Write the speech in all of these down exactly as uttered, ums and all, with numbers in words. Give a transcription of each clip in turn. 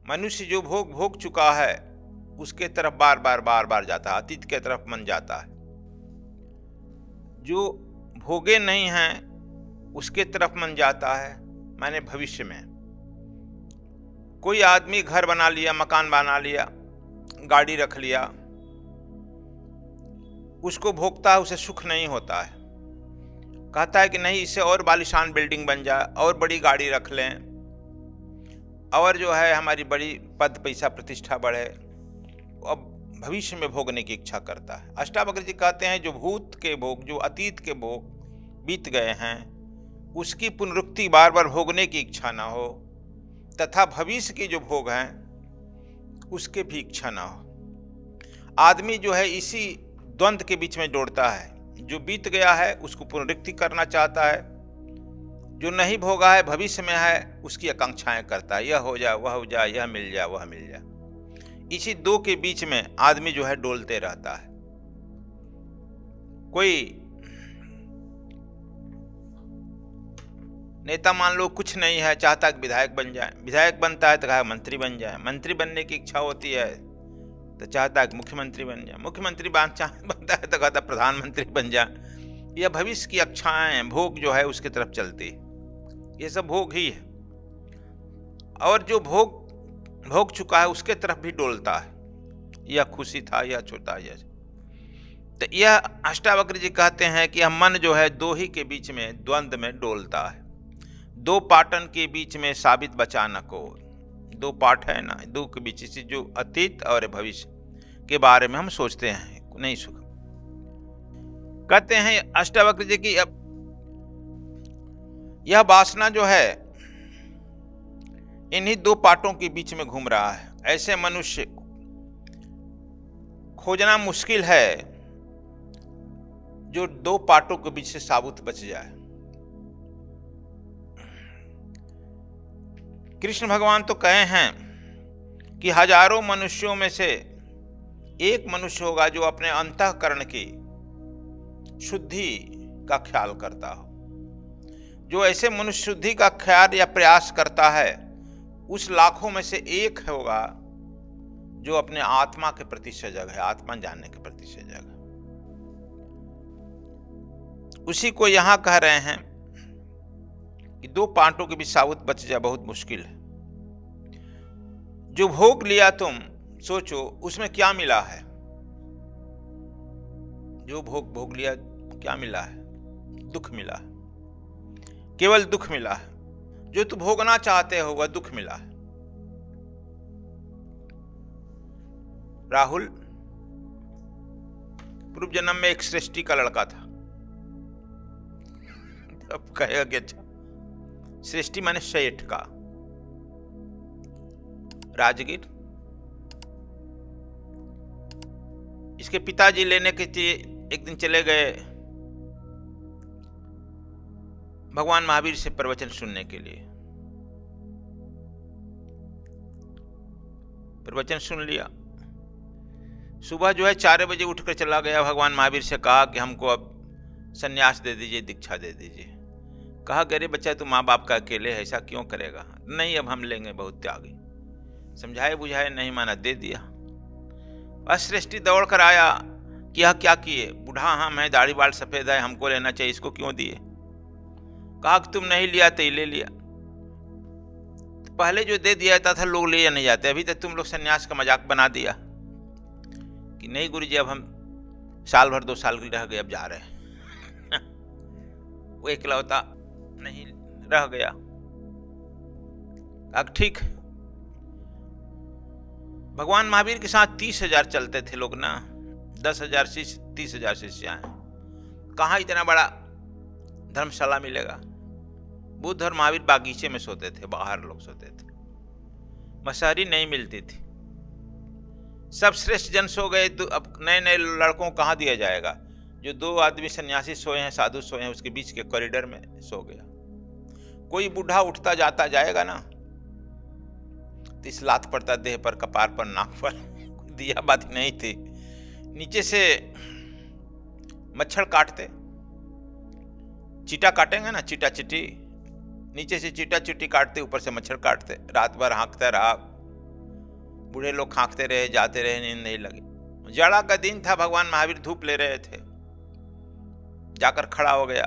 मनुष्य जो भोग भोग चुका है उसके तरफ बार बार बार बार जाता है, अतीत के तरफ मन जाता है। जो भोगे नहीं हैं उसके तरफ मन जाता है, माने भविष्य में। कोई आदमी घर बना लिया, मकान बना लिया, गाड़ी रख लिया, उसको भोगता है, उसे सुख नहीं होता है। कहता है कि नहीं, इससे और बालिशान बिल्डिंग बन जाए, और बड़ी गाड़ी रख लें, और जो है हमारी बड़ी पद पैसा प्रतिष्ठा बढ़े। अब भविष्य में भोगने की इच्छा करता है। अष्टावक्र जी कहते हैं जो भूत के भोग, जो अतीत के भोग बीत गए हैं, उसकी पुनरुक्ति बार बार भोगने की इच्छा ना हो, तथा भविष्य के जो भोग हैं उसके भी इच्छा ना हो। आदमी जो है इसी द्वंद्व के बीच में दौड़ता है। जो बीत गया है उसको पुनरुक्ति करना चाहता है, जो नहीं भोगा है, भविष्य में है, उसकी आकांक्षाएं करता है, यह हो जाए, वह हो जाए, यह मिल जाए, वह मिल जाए। इसी दो के बीच में आदमी जो है डोलते रहता है। कोई नेता मान लो कुछ नहीं है, चाहता कि विधायक बन जाए, विधायक बनता है तो कहा मंत्री बन जाए, मंत्री बनने की इच्छा होती है तो चाहता है कि मुख्यमंत्री बन जाए, मुख्यमंत्री बनता है तो कहता प्रधानमंत्री बन जाए। यह भविष्य की इच्छाएं, भोग जो है उसकी तरफ चलती है। ये सब भोग ही है। और जो भोग भोग चुका है उसके तरफ भी डोलता है, यह खुशी था, यह छोटा, यह। तो यह अष्टावक्र जी कहते हैं कि यह मन जो है दो ही के बीच में द्वंद्व में डोलता है। दो पाटन के बीच में साबित बचा न को। दो पाठ है ना, दो के बीच से जो अतीत और भविष्य के बारे में हम सोचते हैं, नहीं सुख। कहते हैं अष्टावक्र जी की अब यह वासना जो है इन्हीं दो पाटों के बीच में घूम रहा है। ऐसे मनुष्य खोजना मुश्किल है जो दो पाटों के बीच से साबुत बच जाए। कृष्ण भगवान तो कहे हैं कि हजारों मनुष्यों में से एक मनुष्य होगा जो अपने अंतःकरण की शुद्धि का ख्याल करता हो। जो ऐसे मनुष्य शुद्धि का ख्याल या प्रयास करता है, उस लाखों में से एक होगा जो अपने आत्मा के प्रति सजग है, आत्मा जानने के प्रति सजग है। उसी को यहां कह रहे हैं कि दो पांटों के बीच साबुत बच जाए बहुत मुश्किल है। जो भोग लिया तुम सोचो उसमें क्या मिला है। जो भोग भोग लिया क्या मिला है? दुख मिला है, केवल दुख मिला है। जो तू भोगना चाहते हो वह दुख मिला है। राहुल पूर्व जन्म में एक सृष्टि का लड़का था। अब कहेगा कि अच्छा, सृष्टि माने सेठ का, राजगीर। इसके पिताजी लेने के लिए एक दिन चले गए भगवान महावीर से प्रवचन सुनने के लिए। प्रवचन सुन लिया। सुबह जो है चार बजे उठकर चला गया, भगवान महावीर से कहा कि हमको अब सन्यास दे दीजिए, दीक्षा दे दीजिए। कहा कि अरे बच्चा तू माँ बाप का अकेले है, ऐसा क्यों करेगा? नहीं अब हम लेंगे, बहुत त्यागी। समझाए बुझाए नहीं माना, दे दिया। अश्रेष्ठी दौड़ कर आया कि यह क्या किए? बूढ़ा हम है, दाढ़ी बाल सफेद है, हमको लेना चाहिए, इसको क्यों दिए? कहा कि तुम नहीं लिया तो ही ले लिया। तो पहले जो दे दिया जाता था लोग ले या नहीं जाते, अभी तक तुम लोग सन्यास का मजाक बना दिया कि नहीं गुरुजी अब हम साल भर दो साल रह गए, अब जा रहे हैं। वो इकलौता नहीं रह गया। अब ठीक, भगवान महावीर के साथ तीस हजार चलते थे लोग ना, दस हजार शिष्य, तीस हजार शिष्य आए। कहाँ इतना बड़ा धर्मशाला मिलेगा? बुद्ध और महावीर बागीचे में सोते थे, बाहर लोग सोते थे, मशहरी नहीं मिलती थी। सब श्रेष्ठ जन सो गए तो अब नए नए लड़कों को कहाँ दिया जाएगा? जो दो आदमी सन्यासी सोए हैं, साधु सोए हैं, उसके बीच के कॉरिडोर में सो गया। कोई बूढ़ा उठता जाता जाएगा ना तो इस लात पड़ता देह पर, कपार पर, नाक पर। दिया बात नहीं थी। नीचे से मच्छर काटते, चीटा काटेंगे ना, चीटा चिट्टी, नीचे से चीटा चिट्टी काटते, ऊपर से मच्छर काटते। रात भर हाँकता रहा, बूढ़े लोग खांकते रहे, जाते रहे, नींद नहीं लगी। जाड़ा का दिन था, भगवान महावीर धूप ले रहे थे, जाकर खड़ा हो गया।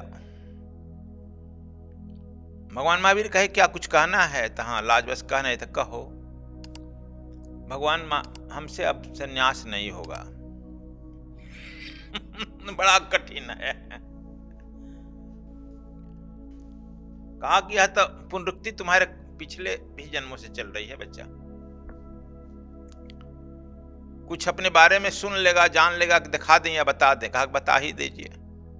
भगवान महावीर कहे क्या कुछ कहना है? तो हाँ, लाज बस कहना है तो कहो। भगवान, हमसे अब संन्यास नहीं होगा। बड़ा कठिन है। कहा कि यह तो पुनरुक्ति तुम्हारे पिछले भी जन्मों से चल रही है बच्चा। कुछ अपने बारे में सुन लेगा, जान लेगा कि दिखा दें या बता दें। कहा बता ही दीजिए।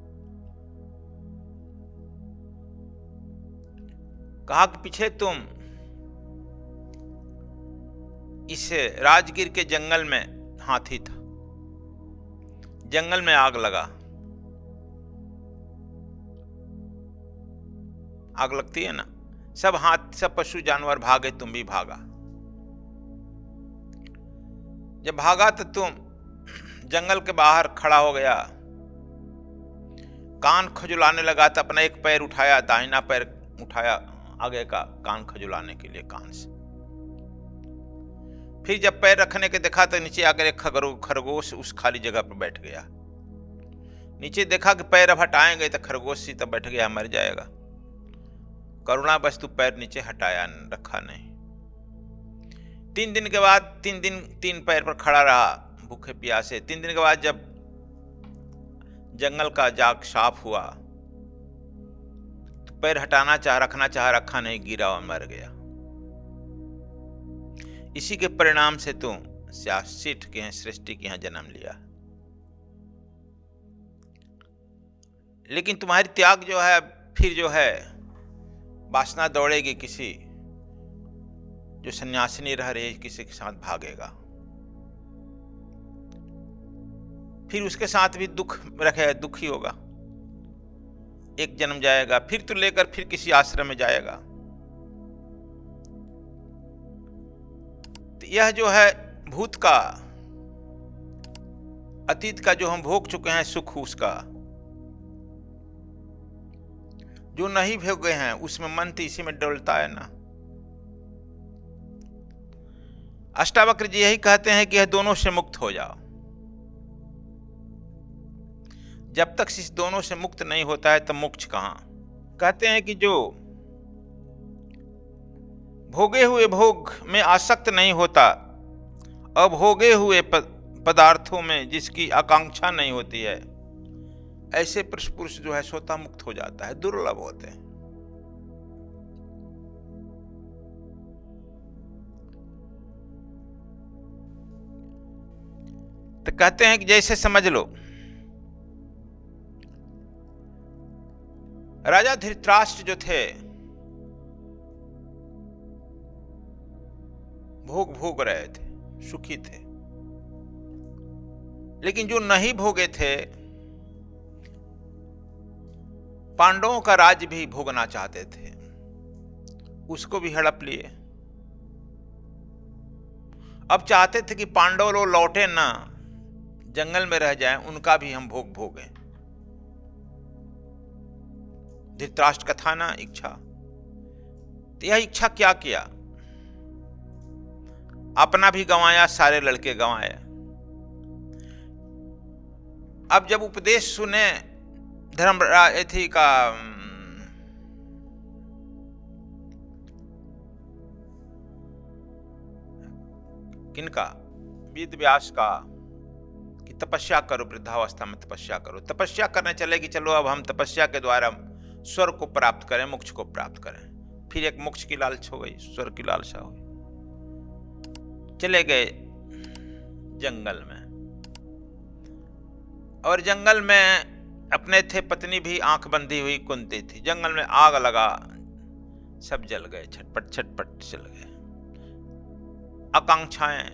कहा कि पीछे तुम इस राजगीर के जंगल में हाथी था, जंगल में आग लगा। आग लगती है ना, सब हाथ सब पशु जानवर भागे, तुम भी भागा। जब भागा तो तुम जंगल के बाहर खड़ा हो गया, कान खजुलाने लगा तो अपना एक पैर उठाया, दाहिना पैर उठाया आगे का, कान खजुलाने के लिए कान से। फिर जब पैर रखने के देखा तो नीचे आकर एक खरगोश उस खाली जगह पर बैठ गया। नीचे देखा कि पैर अब हटाएंगे तो खरगोश सी तब बैठ गया, मर जाएगा। करुणा बस तू पैर नीचे हटाया, रखा नहीं। तीन दिन के बाद, तीन दिन तीन पैर पर खड़ा रहा भूखे प्यासे। तीन दिन के बाद जब जंगल का जाग साफ हुआ तो पैर हटाना चाह, रखना चाह, रखा नहीं, गिरा और मर गया। इसी के परिणाम से तुम शासित के हैं, सृष्टि के यहाँ जन्म लिया। लेकिन तुम्हारी त्याग जो है, फिर जो है वासना दौड़ेगी, किसी जो सन्यासिनी रह रही किसी के साथ भागेगा, फिर उसके साथ भी दुख रखे, दुखी होगा। एक जन्म जाएगा, फिर तो लेकर फिर किसी आश्रम में जाएगा। तो यह जो है भूत का, अतीत का जो हम भोग चुके हैं सुख, उसका जो नहीं भोगे हैं उसमें मन तो इसी में डोलता है ना। अष्टावक्र जी यही कहते हैं कि यह दोनों से मुक्त हो जाओ। जब तक इस दोनों से मुक्त नहीं होता है तब मोक्ष कहां। कहते हैं कि जो भोगे हुए भोग में आसक्त नहीं होता, अभोगे हुए पदार्थों में जिसकी आकांक्षा नहीं होती है, ऐसे पुरुष जो है स्वतः मुक्त हो जाता है। दुर्लभ होते हैं। तो कहते हैं कि जैसे समझ लो राजा धृतराष्ट्र जो थे भोग भोग रहे थे, सुखी थे, लेकिन जो नहीं भोगे थे पांडवों का राज्य भी भोगना चाहते थे, उसको भी हड़प लिए। अब चाहते थे कि पांडव लोग लौटे ना, जंगल में रह जाएं, उनका भी हम भोग भोगें। धृतराष्ट्र का था ना इच्छा। तो यह इच्छा क्या किया, अपना भी गंवाया, सारे लड़के गंवाए। अब जब उपदेश सुने धर्मराज थी का किनका, वेद व्यास का, कि तपस्या करो, वृद्धावस्था में तपस्या करो। तपस्या करने चले कि चलो अब हम तपस्या के द्वारा स्वर्ग को प्राप्त करें, मोक्ष को प्राप्त करें। फिर एक मोक्ष की लालच हो गई, स्वर्ग की लालसा हो गई। चले गए जंगल में, और जंगल में अपने थे पत्नी भी आंख बंधी हुई कुंती थी। जंगल में आग लगा, सब जल गए, छटपट छटपट जल गए। आकांक्षाएं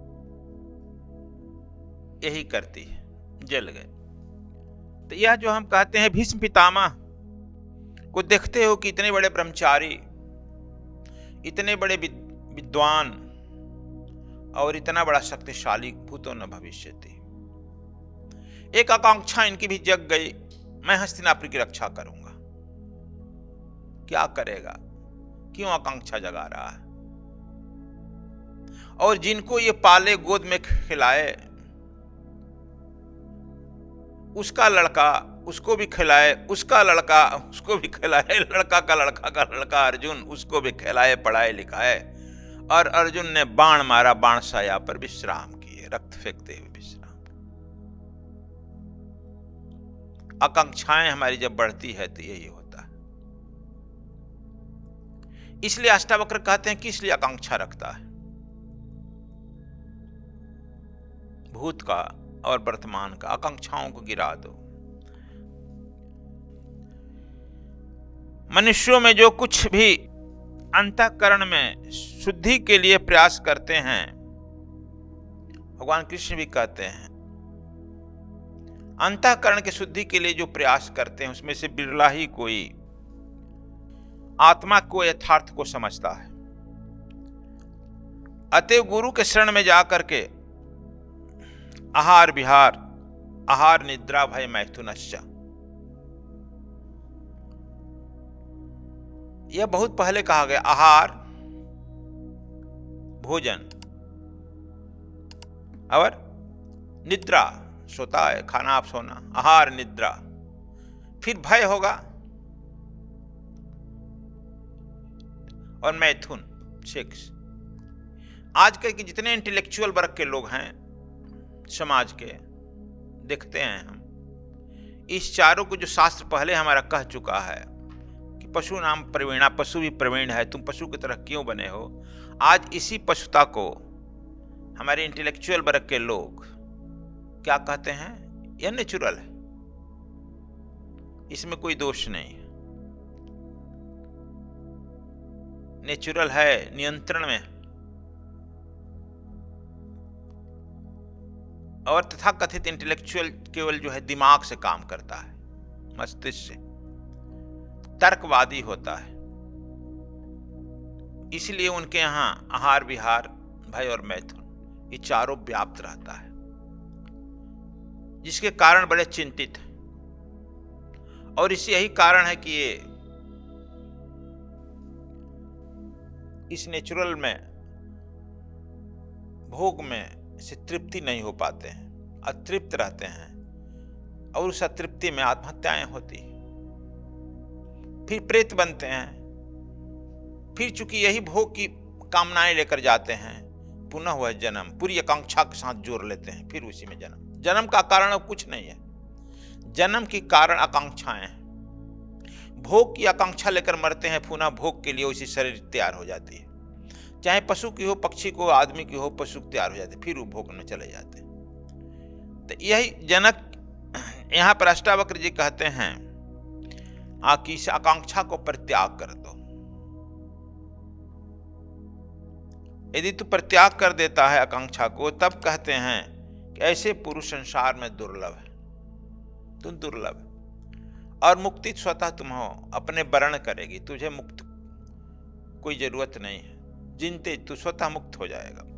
यही करती है, जल गए। तो यह जो हम कहते हैं भीष्म पितामह को देखते हो कि इतने बड़े ब्रह्मचारी, इतने बड़े विद्वान और इतना बड़ा शक्तिशाली, भूतो न भविष्यति। एक आकांक्षा इनकी भी जग गई, मैं हस्तिनापुर की रक्षा करूंगा। क्या करेगा, क्यों आकांक्षा जगा रहा है? और जिनको ये पाले गोद में खिलाए, उसका लड़का उसको भी खिलाए, उसका लड़का उसको भी खिलाए, लड़का का लड़का का लड़का अर्जुन उसको भी खिलाए पढ़ाए लिखाए। और अर्जुन ने बाण मारा, बाण साया पर विश्राम किए, रक्त फेंकते हुए विश्राम। आकांक्षाएं हमारी जब बढ़ती है तो यही होता है। इसलिए अष्टावक्र कहते हैं कि इसलिए आकांक्षा रखता है, भूत का और वर्तमान का, आकांक्षाओं को गिरा दो। मनुष्यों में जो कुछ भी अंतःकरण में शुद्धि के लिए प्रयास करते हैं, भगवान कृष्ण भी कहते हैं अंतःकरण की शुद्धि के लिए जो प्रयास करते हैं, उसमें से बिरला ही कोई आत्मा को यथार्थ को समझता है। अतएव गुरु के शरण में जाकर के आहार विहार, आहार निद्रा भय मैथुनश्च, यह बहुत पहले कहा गया। आहार भोजन और निद्रा, सोता है, खाना आप सोना, आहार निद्रा, फिर भय होगा और मैथुन सेक्स। आजकल के जितने इंटेलेक्चुअल वर्ग के लोग हैं समाज के, देखते हैं हम, इस चारों को जो शास्त्र पहले हमारा कह चुका है कि पशु नाम प्रवीणा, पशु भी प्रवीण है, तुम पशु की तरह क्यों बने हो, आज इसी पशुता को हमारे इंटेलेक्चुअल वर्ग के लोग क्या कहते हैं, यह नेचुरल है, इसमें कोई दोष नहीं है, नेचुरल है, नियंत्रण में। और तथाकथित इंटेलेक्चुअल केवल जो है दिमाग से काम करता है, मस्तिष्क से, तर्कवादी होता है। इसलिए उनके यहां आहार विहार भय और मैथुन ये चारों व्याप्त रहता है, जिसके कारण बड़े चिंतित हैं। और इसी यही कारण है कि ये इस नेचुरल में भोग में से तृप्ति नहीं हो पाते हैं, अतृप्त रहते हैं, और उस अतृप्ति में आत्महत्याएं होती, फिर प्रेत बनते हैं, फिर चूंकि यही भोग की कामनाएं लेकर जाते हैं, पुनः वह जन्म पूरी आकांक्षा के साथ जोड़ लेते हैं, फिर उसी में जन्म। जन्म का कारण अब कुछ नहीं है, जन्म की कारण आकांक्षाएं हैं। भोग की आकांक्षा लेकर मरते हैं, पुनः भोग के लिए उसी शरीर तैयार हो जाती है, चाहे पशु की हो, पक्षी को, आदमी की हो, पशु तैयार हो जाते, फिर वो भोग में चले जाते हैं। तो यही जनक यहाँ पर अष्टावक्र जी कहते हैं कि इस आकांक्षा को परित्याग कर दो। यदि तू परित्याग कर देता है आकांक्षा को, तब कहते हैं कि ऐसे पुरुष संसार में दुर्लभ है, तुम दुर्लभ है। और मुक्ति स्वतः तुम हो, अपने वर्ण करेगी, तुझे मुक्त कोई जरूरत नहीं है, जिनते तू स्वतः मुक्त हो जाएगा।